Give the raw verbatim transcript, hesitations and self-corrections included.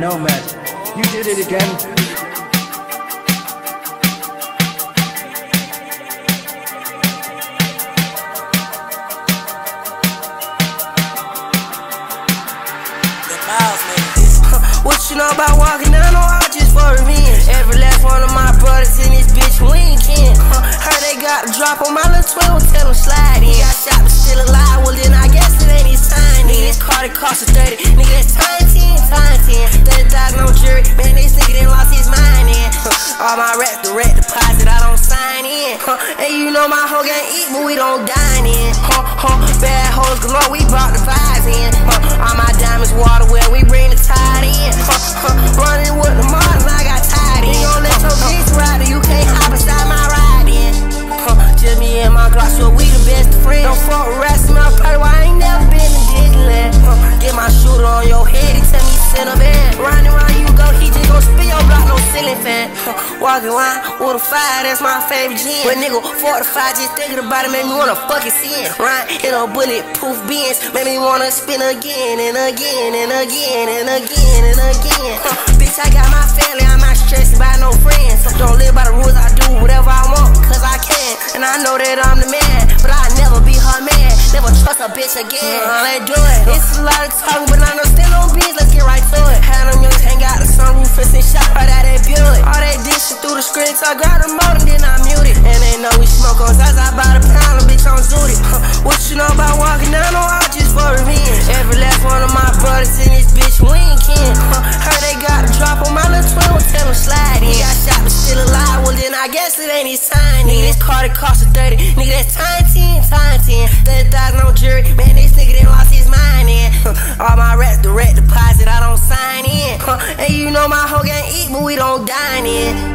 know, man. You did it again. What you know about walking down the hall just for revenge? Every last one of my brothers in this bitch winking. Huh, heard they got a drop on my little twin, tell them slide in. Got shot but still alive, well then I guess it ain't his time. Nigga, this car that cost a thirty, nigga that's time ten, time ten. That dog no jury, man this nigga done lost his mind in. Huh, all my rap direct deposit, I don't sign in. Huh, and you know my whole gang eat, but we don't dine in. Huh, huh, bad hoes galore, we brought the vibes in. Huh, all my diamonds water well, we bring the tide in. Huh, huh, running with the model, I got tired in. You don't let your bitch ride it, you can't hop beside my ride in. Huh, just me and my Glock, so we the best of friends. Don't fuck with rats, smell pretty, well, I ain't never been to Disneyland. Huh, get my shooter on your head, he tell me send a van. Round and round you go, he just gon' spin your block, no ceiling fan. Huh, walking around with a fire, that's my favorite gin. But nigga, forty-five, just thinking about it, made me wanna fucking sin. Right, hit a bulletproof Benz, made me wanna spin again and again and again and again and again. Huh, bitch, I got my family, I'm not stressed by no friends. Don't live by the rules, I do whatever I want, cause I can. And I know that I'm the man, but I never be her man. Never trust a bitch again, uh, let's do it. It's a lot of talking, but I know still on beats, let's get right to it. Had them young hang out the sunroof and send shot right out that Buick. All that dishing through the screen, so I grab the motor, then I mute it. And they know we smoke on sides, I buy the pound, the bitch on zooted. Huh, what you know about walking down on all just for revenge? Every last one of my brothers in this bitch winking. Huh, heard they got a drop on my little twin, tell them slide in. Got shot but still alive, well then I guess it ain't his time. Nigga, this car that cost a thirty, nigga that's time ten, time ten. That dog no jury, man this nigga done lost his mind in. Huh, all my rap direct deposit, I don't sign in. Huh, and you know my whole gang eat, but we don't dine in.